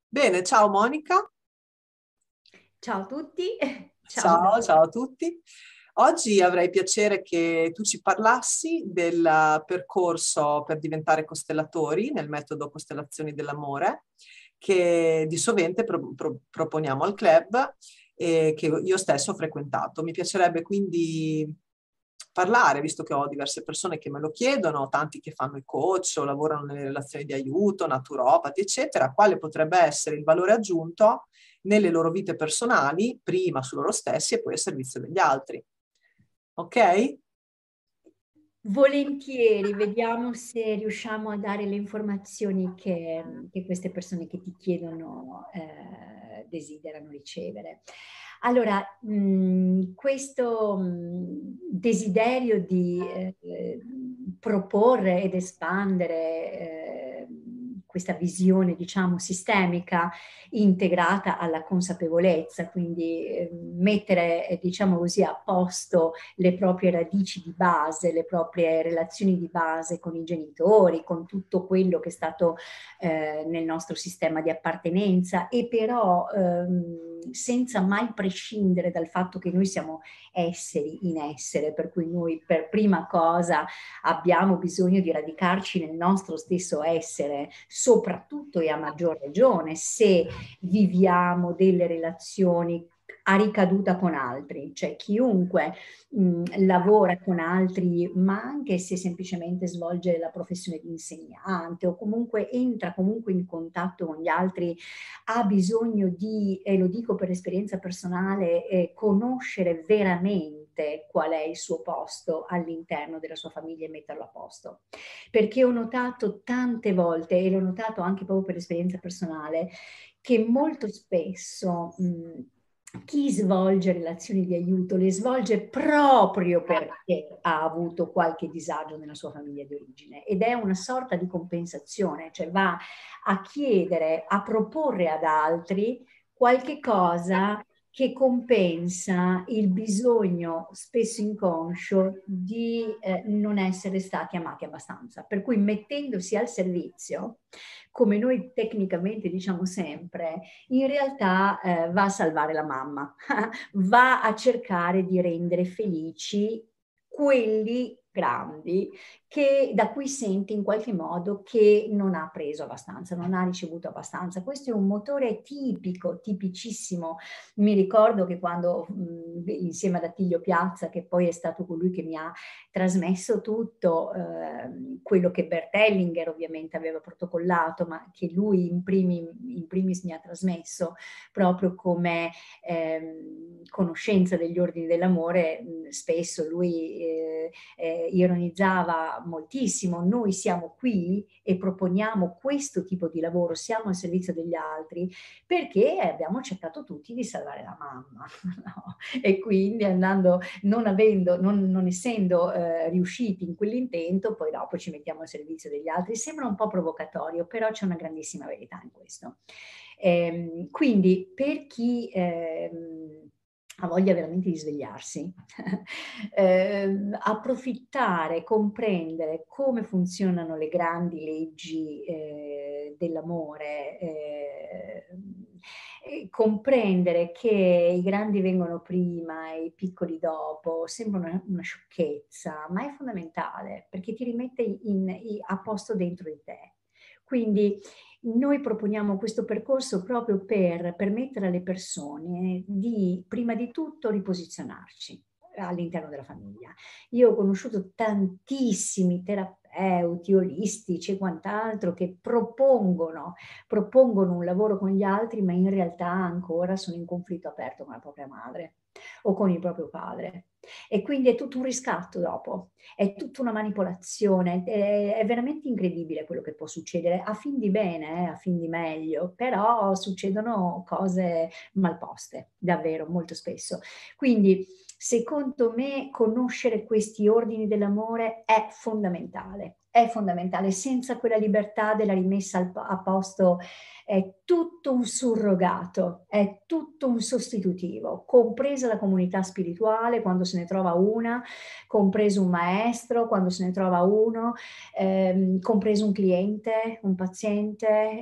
Bene, ciao Monica. Ciao a tutti, ciao Ciao, Dani. ciao a tutti. Oggi avrei piacere che tu ci parlassi del percorso per diventare costellatori nel metodo Costellazioni dell'amore, che di sovente proponiamo al club e che io stesso ho frequentato. Mi piacerebbe quindi parlare, visto che ho diverse persone che me lo chiedono, tanti che fanno i coach o lavorano nelle relazioni di aiuto, naturopati, eccetera, quale potrebbe essere il valore aggiunto nelle loro vite personali, prima su loro stessi e poi a servizio degli altri. Ok? Volentieri, vediamo se riusciamo a dare le informazioni che queste persone che ti chiedono desiderano ricevere. Allora, questo desiderio di proporre ed espandere questa visione, diciamo, sistemica integrata alla consapevolezza, quindi mettere, diciamo così, a posto le proprie radici di base, le proprie relazioni di base con i genitori, con tutto quello che è stato nel nostro sistema di appartenenza, e però senza mai prescindere dal fatto che noi siamo esseri in essere, per cui noi per prima cosa abbiamo bisogno di radicarci nel nostro stesso essere, soprattutto e a maggior ragione se viviamo delle relazioni a ricaduta con altri, cioè chiunque lavora con altri, ma anche se semplicemente svolge la professione di insegnante o comunque entra comunque in contatto con gli altri, ha bisogno di, e lo dico per esperienza personale, conoscere veramente qual è il suo posto all'interno della sua famiglia e metterlo a posto. Perché ho notato tante volte, e l'ho notato anche proprio per esperienza personale, che molto spesso chi svolge relazioni di aiuto le svolge proprio perché ha avuto qualche disagio nella sua famiglia di origine, ed è una sorta di compensazione, cioè va a chiedere, a proporre ad altri qualche cosa che compensa il bisogno spesso inconscio di non essere stati amati abbastanza. Per cui mettendosi al servizio, come noi tecnicamente diciamo sempre, in realtà va a salvare la mamma, va a cercare di rendere felici quelli grandi da cui sente in qualche modo che non ha preso abbastanza, non ha ricevuto abbastanza. Questo è un motore tipico, tipicissimo. Mi ricordo che quando insieme ad Attilio Piazza, che poi è stato colui che mi ha trasmesso tutto quello che Bert Hellinger ovviamente aveva protocollato, ma che lui in primis mi ha trasmesso proprio come conoscenza degli ordini dell'amore. Spesso lui ironizzava moltissimo: noi siamo qui e proponiamo questo tipo di lavoro, siamo al servizio degli altri perché abbiamo cercato tutti di salvare la mamma, no? E quindi non essendo riusciti in quell'intento, poi dopo ci mettiamo al servizio degli altri. Sembra un po' provocatorio, però c'è una grandissima verità in questo. Quindi per chi ha voglia veramente di svegliarsi, approfittare, comprendere come funzionano le grandi leggi dell'amore, comprendere che i grandi vengono prima e i piccoli dopo, sembra una sciocchezza, ma è fondamentale perché ti rimette a posto dentro di te. Quindi noi proponiamo questo percorso proprio per permettere alle persone di, prima di tutto, riposizionarci all'interno della famiglia. Io ho conosciuto tantissimi terapeuti olistici e quant'altro che propongono un lavoro con gli altri, ma in realtà ancora sono in conflitto aperto con la propria madre o con il proprio padre. E quindi è tutto un riscatto dopo, è tutta una manipolazione, è veramente incredibile quello che può succedere, a fin di bene, a fin di meglio, però succedono cose malposte, davvero, molto spesso. Quindi, secondo me, conoscere questi ordini dell'amore è fondamentale, senza quella libertà della rimessa a posto tutto un surrogato, è tutto un sostitutivo, compresa la comunità spirituale quando se ne trova una, compreso un maestro quando se ne trova uno, compreso un cliente, un paziente,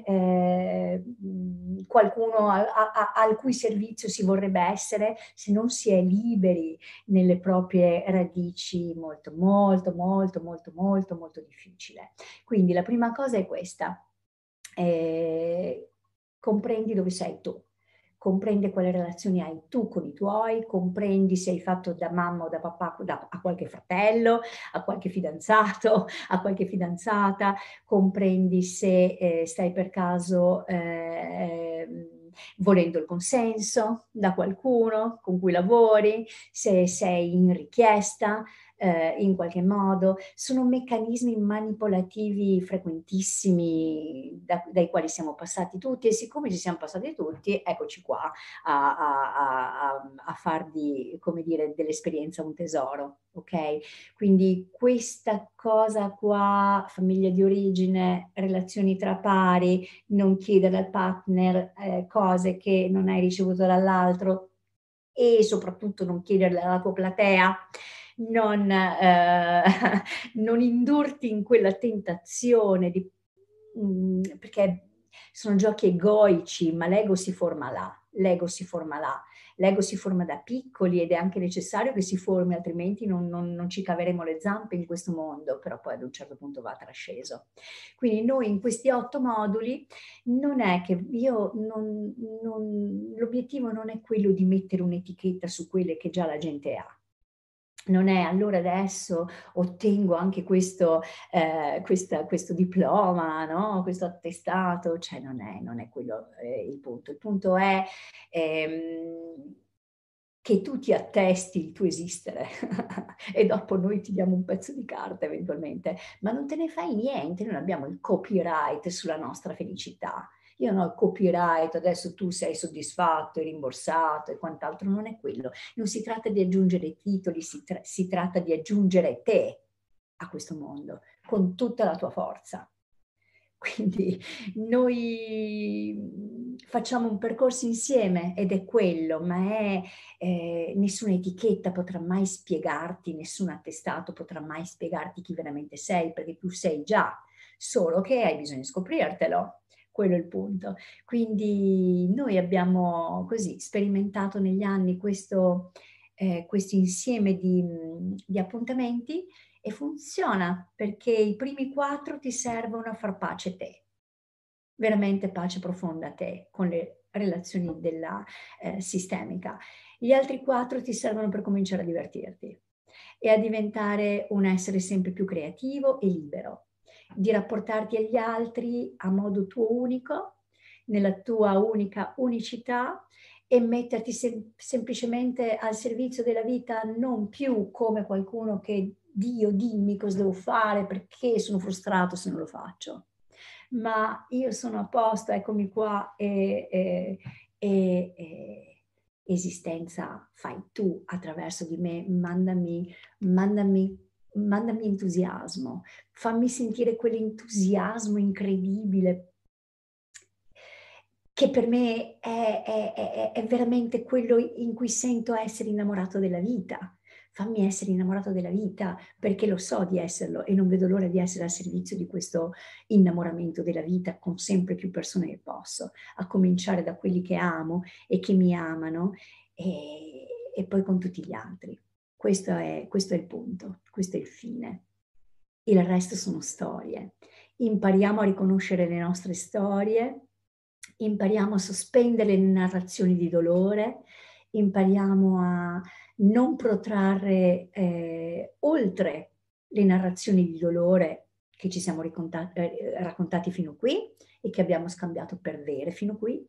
qualcuno al cui servizio si vorrebbe essere, se non si è liberi nelle proprie radici, molto, molto, molto, molto, molto, molto difficile. Quindi la prima cosa è questa. Comprendi dove sei tu, comprendi quali relazioni hai tu con i tuoi, comprendi se hai fatto da mamma o da papà a qualche fratello, a qualche fidanzato, a qualche fidanzata, comprendi se stai per caso volendo il consenso da qualcuno con cui lavori, se sei in richiesta, in qualche modo. Sono meccanismi manipolativi frequentissimi dai quali siamo passati tutti, e siccome ci siamo passati tutti, eccoci qua a farvi, come dire, dell'esperienza un tesoro, ok? Quindi questa cosa qua, famiglia di origine, relazioni tra pari, non chiedere al partner cose che non hai ricevuto dall'altro, e soprattutto non chiederle alla tua platea, non, non indurti in quella tentazione di, perché sono giochi egoici, ma l'ego si forma là, l'ego si forma là. L'ego si forma da piccoli ed è anche necessario che si formi, altrimenti non ci caveremo le zampe in questo mondo, però poi ad un certo punto va trasceso. Quindi noi in questi 8 moduli non è che l'obiettivo non è quello di mettere un'etichetta su quelle che già la gente ha. Non è allora adesso ottengo anche questo diploma, no? Questo attestato, cioè non è quello il punto. Il punto è che tu ti attesti il tuo esistere e dopo noi ti diamo un pezzo di carta eventualmente, ma non te ne fai niente, noi non abbiamo il copyright sulla nostra felicità. Io non ho il copyright, adesso tu sei soddisfatto e rimborsato e quant'altro, non è quello. Non si tratta di aggiungere titoli, si tratta di aggiungere te a questo mondo con tutta la tua forza. Quindi noi facciamo un percorso insieme ed è quello, ma nessuna etichetta potrà mai spiegarti, nessun attestato potrà mai spiegarti chi veramente sei, perché tu sei già, solo che hai bisogno di scoprirtelo. Quello è il punto. Quindi noi abbiamo così sperimentato negli anni questo insieme di appuntamenti, e funziona perché i primi 4 ti servono a far pace a te, veramente pace profonda a te con le relazioni della sistemica. Gli altri 4 ti servono per cominciare a divertirti e a diventare un essere sempre più creativo e libero, di rapportarti agli altri a modo tuo unico, nella tua unica unicità, e metterti semplicemente al servizio della vita, non più come qualcuno che Dio dimmi cosa devo fare perché sono frustrato se non lo faccio, ma io sono a posto, eccomi qua, esistenza fai tu attraverso di me, mandami entusiasmo, fammi sentire quell'entusiasmo incredibile che per me è veramente quello in cui sento essere innamorato della vita. Fammi essere innamorato della vita perché lo so di esserlo e non vedo l'ora di essere al servizio di questo innamoramento della vita con sempre più persone che posso, a cominciare da quelli che amo e che mi amano, e poi con tutti gli altri. Questo è il punto, questo è il fine. Il resto sono storie. Impariamo a riconoscere le nostre storie, impariamo a sospendere le narrazioni di dolore, impariamo a non protrarre oltre le narrazioni di dolore che ci siamo raccontati fino qui e che abbiamo scambiato per vere fino qui.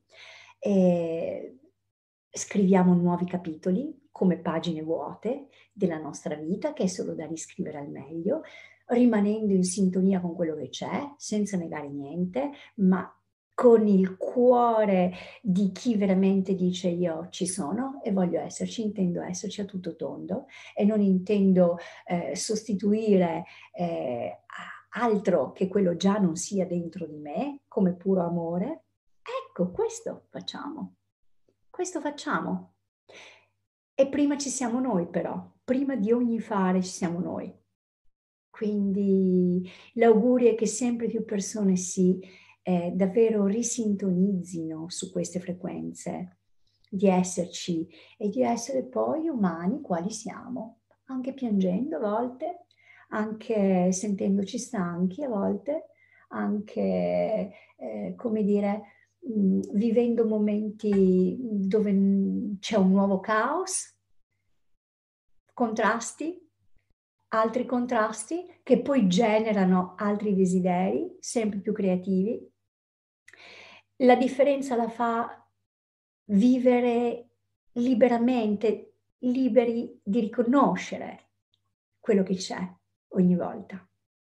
Scriviamo nuovi capitoli come pagine vuote della nostra vita, che è solo da riscrivere al meglio, rimanendo in sintonia con quello che c'è, senza negare niente, ma con il cuore di chi veramente dice io ci sono e voglio esserci, intendo esserci a tutto tondo e non intendo sostituire altro che quello già non sia dentro di me come puro amore. Ecco, questo facciamo. Questo facciamo. E prima ci siamo noi però, prima di ogni fare ci siamo noi. Quindi l'augurio è che sempre più persone si davvero risintonizzino su queste frequenze, di esserci e di essere poi umani quali siamo, anche piangendo a volte, anche sentendoci stanchi a volte, anche, come dire, vivendo momenti dove c'è un nuovo caos, contrasti, altri contrasti che poi generano altri desideri sempre più creativi. La differenza la fa vivere liberamente, liberi di riconoscere quello che c'è ogni volta.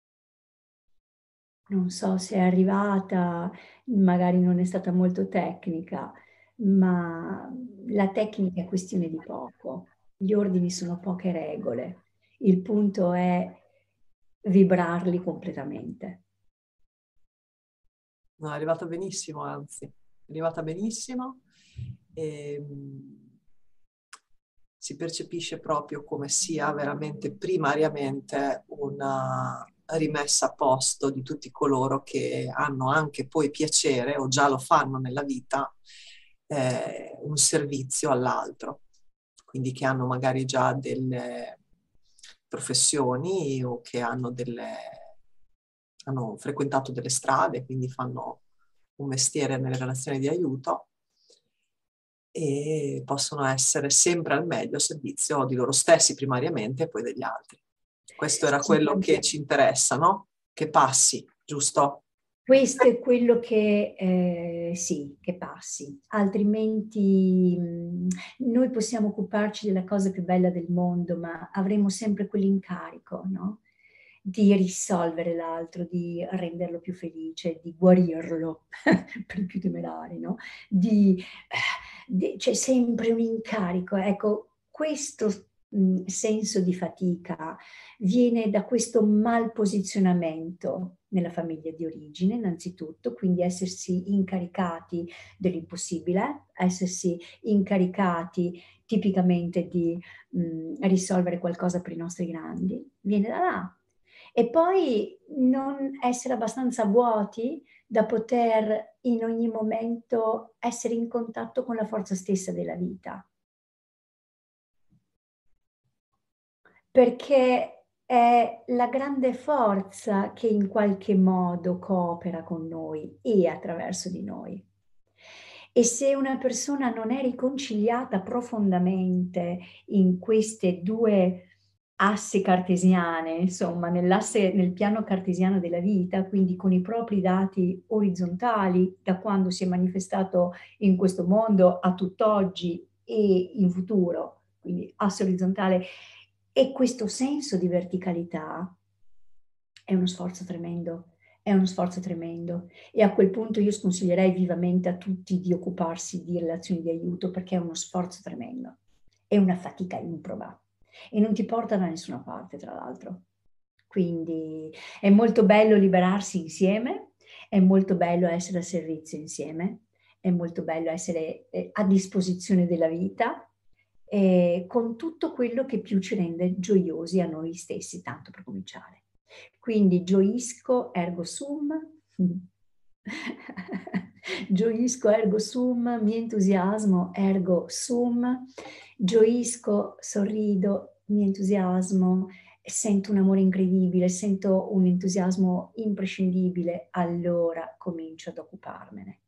Non so se è arrivata, magari non è stata molto tecnica, ma la tecnica è questione di poco. Gli ordini sono poche regole. Il punto è vibrarli completamente. No, è arrivata benissimo, anzi, è arrivata benissimo. E, si percepisce proprio come sia veramente primariamente una rimessa a posto di tutti coloro che hanno anche poi piacere o già lo fanno nella vita, un servizio all'altro, quindi che hanno magari già delle professioni o che hanno frequentato delle strade, quindi fanno un mestiere nelle relazioni di aiuto e possono essere sempre al meglio a servizio di loro stessi primariamente e poi degli altri. Questo era quello che ci interessa, no? Che passi, giusto? Questo è quello che, sì, che passi, altrimenti noi possiamo occuparci della cosa più bella del mondo, ma avremo sempre quell'incarico, no? Di risolvere l'altro, di renderlo più felice, di guarirlo per i più temerari, no? C'è sempre un incarico, ecco, questo senso di fatica viene da questo malposizionamento nella famiglia di origine, innanzitutto, quindi essersi incaricati dell'impossibile, essersi incaricati tipicamente di risolvere qualcosa per i nostri grandi, viene da là. E poi non essere abbastanza vuoti da poter in ogni momento essere in contatto con la forza stessa della vita. Perché è la grande forza che in qualche modo coopera con noi e attraverso di noi. E se una persona non è riconciliata profondamente in queste due assi cartesiane, insomma, nel piano cartesiano della vita, quindi con i propri dati orizzontali, da quando si è manifestato in questo mondo a tutt'oggi e in futuro, quindi asse orizzontale, e questo senso di verticalità è uno sforzo tremendo, è uno sforzo tremendo. E a quel punto io sconsiglierei vivamente a tutti di occuparsi di relazioni di aiuto perché è uno sforzo tremendo, è una fatica improba e non ti porta da nessuna parte, tra l'altro. Quindi è molto bello liberarsi insieme, è molto bello essere a servizio insieme, è molto bello essere a disposizione della vita, con tutto quello che più ci rende gioiosi a noi stessi, tanto per cominciare. Quindi gioisco ergo sum, gioisco ergo sum, mi entusiasmo ergo sum, gioisco, sorrido, mi entusiasmo, sento un amore incredibile, sento un entusiasmo imprescindibile, allora comincio ad occuparmene.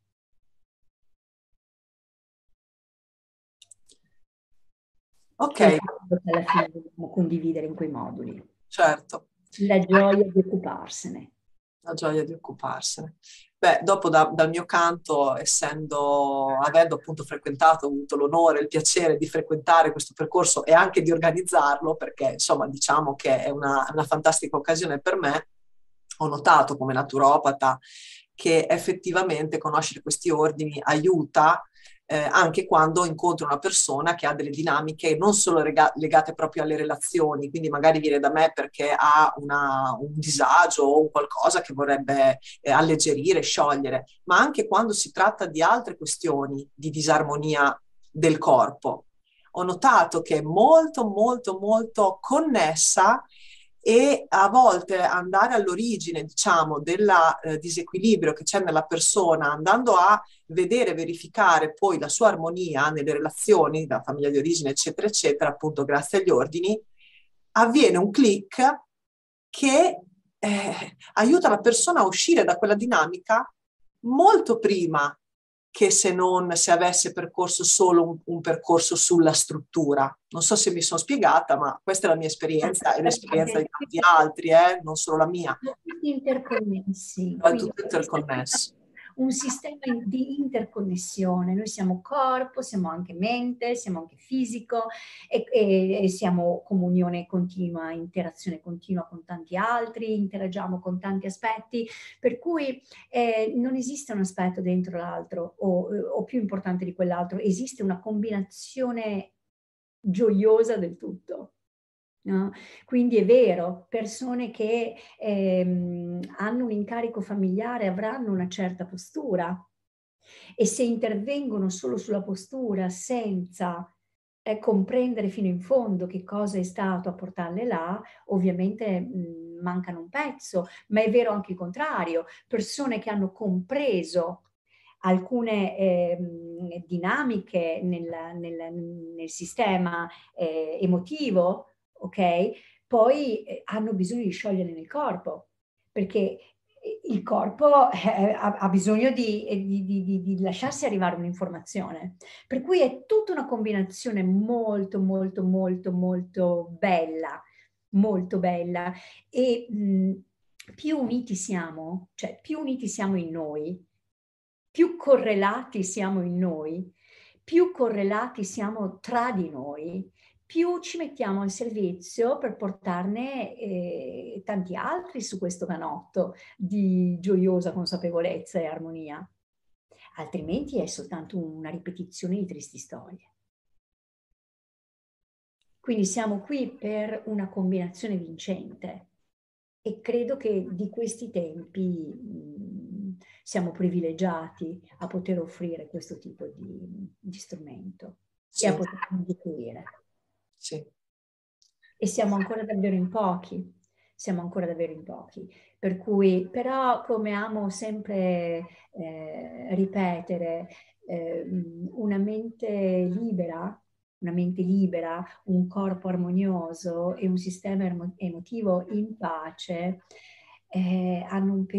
Ok. Alla fine dobbiamo condividere in quei moduli. Certo. La gioia di occuparsene. La gioia di occuparsene. Beh, dopo dal mio canto, avendo appunto frequentato, ho avuto l'onore e il piacere di frequentare questo percorso e anche di organizzarlo, perché insomma diciamo che è una fantastica occasione per me, ho notato come naturopata che effettivamente conoscere questi ordini aiuta anche quando incontro una persona che ha delle dinamiche non solo legate proprio alle relazioni, quindi magari viene da me perché ha un disagio o un qualcosa che vorrebbe alleggerire, sciogliere, ma anche quando si tratta di altre questioni di disarmonia del corpo. Ho notato che è molto, molto, molto connessa e a volte andare all'origine, diciamo, del disequilibrio che c'è nella persona, andando a vedere, verificare poi la sua armonia nelle relazioni, la famiglia di origine, eccetera, eccetera, appunto grazie agli ordini, avviene un click che aiuta la persona a uscire da quella dinamica molto prima che se avesse percorso solo un percorso sulla struttura. Non so se mi sono spiegata, ma questa è la mia esperienza e l'esperienza di tanti altri, non solo la mia. Tutti interconnessi. È tutto interconnesso. Un sistema di interconnessione. Noi siamo corpo, siamo anche mente, siamo anche fisico e siamo comunione continua, interazione continua con tanti altri, interagiamo con tanti aspetti, per cui non esiste un aspetto dentro l'altro o più importante di quell'altro, esiste una combinazione gioiosa del tutto. No? Quindi è vero, persone che hanno un incarico familiare avranno una certa postura e se intervengono solo sulla postura senza comprendere fino in fondo che cosa è stato a portarle là, ovviamente mancano un pezzo, ma è vero anche il contrario, persone che hanno compreso alcune dinamiche nel sistema emotivo, ok? Poi hanno bisogno di sciogliere nel corpo, perché il corpo ha bisogno di lasciarsi arrivare un'informazione. Per cui è tutta una combinazione molto, molto, molto, molto bella, molto bella. E più uniti siamo, cioè più uniti siamo in noi, più correlati siamo in noi, più correlati siamo tra di noi, più ci mettiamo al servizio per portarne tanti altri su questo canotto di gioiosa consapevolezza e armonia. Altrimenti è soltanto una ripetizione di tristi storie. Quindi siamo qui per una combinazione vincente e credo che di questi tempi siamo privilegiati a poter offrire questo tipo di strumento sì. e a poter contribuire. Sì. E siamo ancora davvero in pochi, siamo ancora davvero in pochi. Per cui, però, come amo sempre ripetere, una mente libera, un corpo armonioso e un sistema emotivo in pace hanno un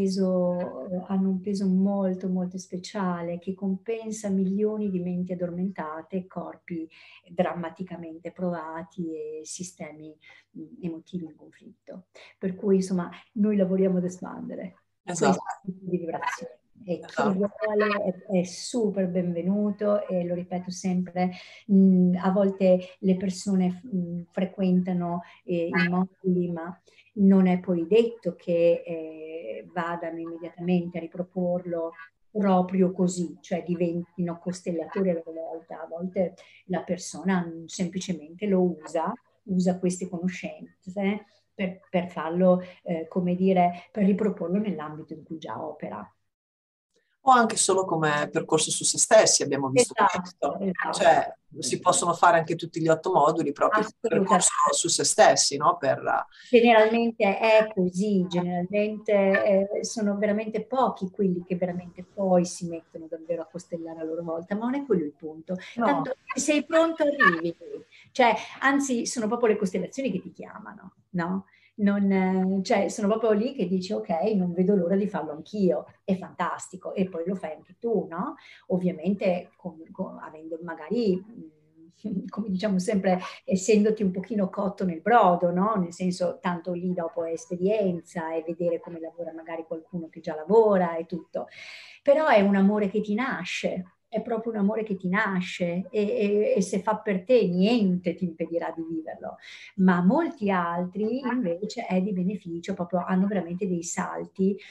peso molto, molto speciale che compensa milioni di menti addormentate, corpi drammaticamente provati e sistemi emotivi in conflitto. Per cui, insomma, noi lavoriamo ad espandere Esatto. questi tipi di vibrazioni. E chi Esatto. vuole è super benvenuto e lo ripeto sempre, a volte le persone frequentano i moduli, ma non è poi detto che vadano immediatamente a riproporlo proprio così, cioè diventino costellatori alla volta. A volte la persona semplicemente lo usa queste conoscenze per farlo, come dire, per riproporlo nell'ambito in cui già opera. O anche solo come percorso su se stessi, abbiamo visto questo. Esatto. Cioè, si possono fare anche tutti gli 8 moduli proprio come percorso su se stessi, no? Generalmente è così, generalmente sono veramente pochi quelli che veramente poi si mettono davvero a costellare a loro volta, ma non è quello il punto. No. Tanto se sei pronto arrivi, cioè, anzi sono proprio le costellazioni che ti chiamano, no? Cioè, sono proprio lì che dici ok, non vedo l'ora di farlo anch'io, è fantastico e poi lo fai anche tu, no? Ovviamente avendo magari, come diciamo sempre, essendoti un pochino cotto nel brodo, no? Nel senso, tanto lì dopo è esperienza e vedere come lavora magari qualcuno che già lavora e tutto, però è un amore che ti nasce. È proprio un amore che ti nasce e se fa per te niente ti impedirà di viverlo, ma molti altri invece è di beneficio, proprio hanno veramente dei salti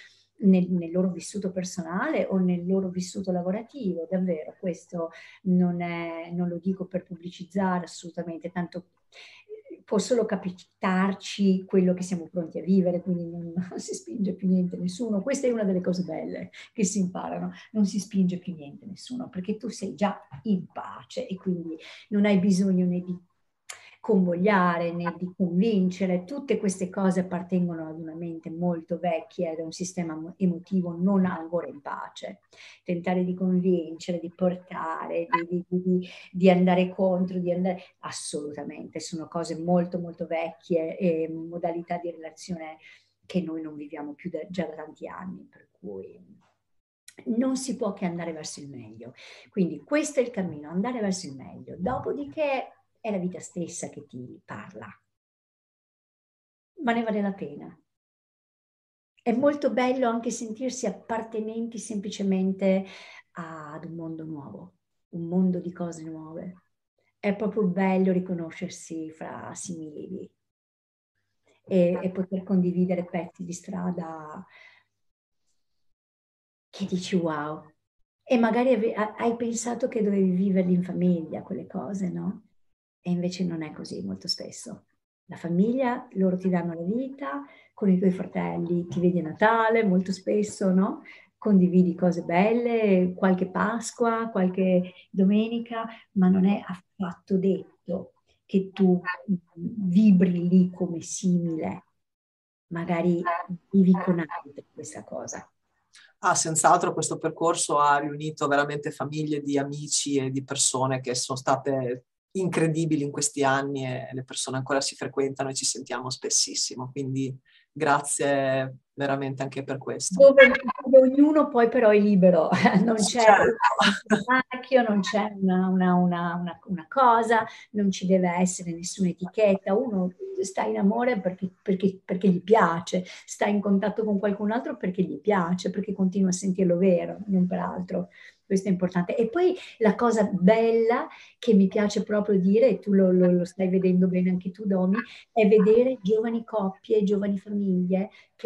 nel loro vissuto personale o nel loro vissuto lavorativo, davvero, questo non lo dico per pubblicizzare assolutamente, tanto può solo capitarci quello che siamo pronti a vivere, quindi non si spinge più niente nessuno. Questa è una delle cose belle che si imparano, non si spinge più niente nessuno, perché tu sei già in pace e quindi non hai bisogno né di convogliare né di convincere. Tutte queste cose appartengono ad una mente molto vecchia ed a un sistema emotivo non ancora in pace. Tentare di convincere, di portare, di andare contro, di andare... Assolutamente, sono cose molto molto vecchie e modalità di relazione che noi non viviamo più già da tanti anni, per cui non si può che andare verso il meglio. Quindi questo è il cammino, andare verso il meglio. Dopodiché è la vita stessa che ti parla, ma ne vale la pena. È molto bello anche sentirsi appartenenti semplicemente ad un mondo nuovo, un mondo di cose nuove. È proprio bello riconoscersi fra simili e poter condividere pezzi di strada che dici wow. E magari hai pensato che dovevi viverli in famiglia, quelle cose, no? E invece non è così molto spesso. La famiglia, loro ti danno la vita, con i tuoi fratelli ti vedi a Natale molto spesso, no? Condividi cose belle, qualche Pasqua, qualche domenica, ma non è affatto detto che tu vibri lì come simile. Magari vivi con altri questa cosa. Ah, senz'altro questo percorso ha riunito veramente famiglie di amici e di persone che sono state incredibili in questi anni e le persone ancora si frequentano e ci sentiamo spessissimo, quindi grazie veramente anche per questo. Dove ognuno poi però è libero, non c'è Certo. un marchio, non c'è una cosa, non ci deve essere nessuna etichetta, uno sta in amore perché gli piace, sta in contatto con qualcun altro perché gli piace, perché continua a sentirlo vero, non per altro. Questo è importante. E poi la cosa bella che mi piace proprio dire, e tu lo stai vedendo bene anche tu, Domi, è vedere giovani coppie, giovani famiglie che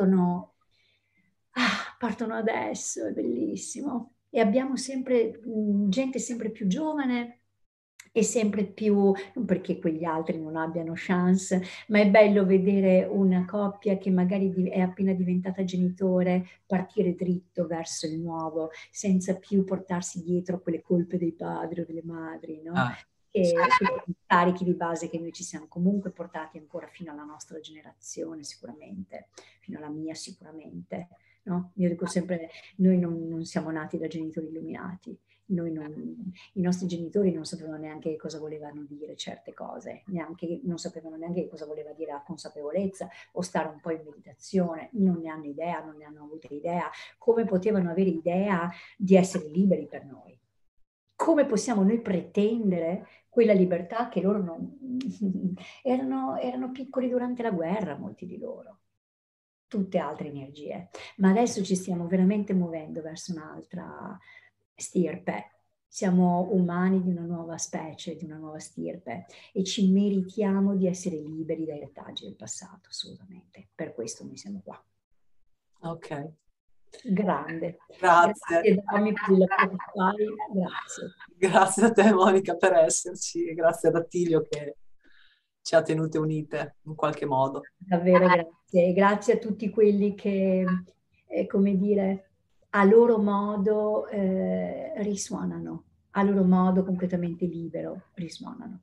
partono adesso, è bellissimo. E abbiamo sempre gente sempre più giovane e sempre più, non perché quegli altri non abbiano chance, ma è bello vedere una coppia che magari è appena diventata genitore partire dritto verso il nuovo, senza più portarsi dietro quelle colpe dei padri o delle madri, no? Quei carichi di base che noi ci siamo comunque portati ancora fino alla nostra generazione, sicuramente, fino alla mia sicuramente. No? Io dico sempre, noi non siamo nati da genitori illuminati, i nostri genitori non sapevano neanche cosa volevano dire certe cose, non sapevano neanche cosa voleva dire la consapevolezza o stare un po' in meditazione, non ne hanno idea, non ne hanno avuto idea, come potevano avere idea di essere liberi per noi? Come possiamo noi pretendere quella libertà che loro non... erano piccoli durante la guerra, molti di loro, tutte altre energie. Ma adesso ci stiamo veramente muovendo verso un'altra stirpe. Siamo umani di una nuova specie, di una nuova stirpe e ci meritiamo di essere liberi dai retaggi del passato, assolutamente. Per questo noi siamo qua. Ok. Grande. Grazie. Grazie Dami per il lavoro che fai. Grazie. Grazie a te Monica per esserci e grazie ad Attilio che ci ha tenute unite in qualche modo. Davvero grazie. E grazie a tutti quelli che, come dire, a loro modo risuonano, a loro modo completamente libero risuonano.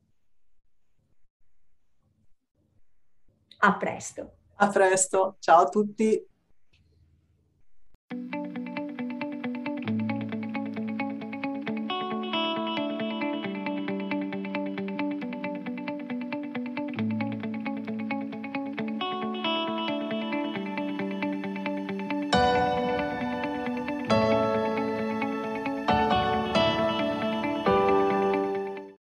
A presto. A presto, ciao a tutti.